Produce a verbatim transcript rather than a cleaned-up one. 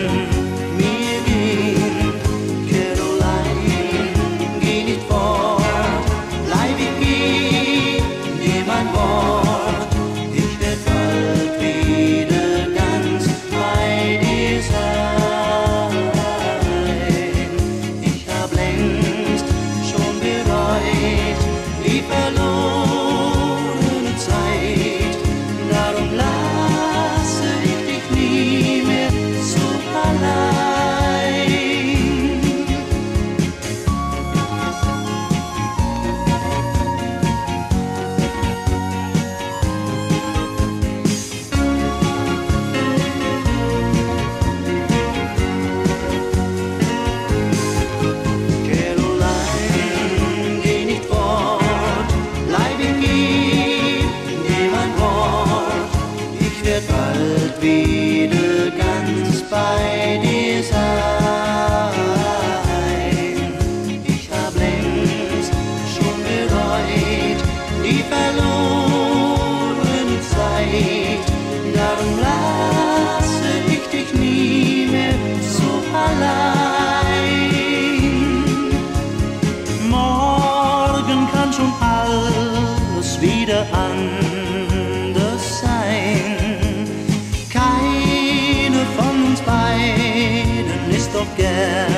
mir ging. Caroline, geh nicht fort, bleib ich hier, nimm mein Wort. Ich werd bald wieder ganz bei dir sein. Ich hab längst schon bereut die verlorene Zeit. Darum lasse ich dich nie mehr so allein. Caroline, geh nicht fort, bleib ich hier, nimm mein Wort. Ich werd bald wieder ganz bei dir sein. Ich hab längst schon bereut die verlorene Zeit. Darum lasse ich dich nie mehr so allein. Morgen kann schon alles wieder anders sein. Keine von uns beiden ist doch gern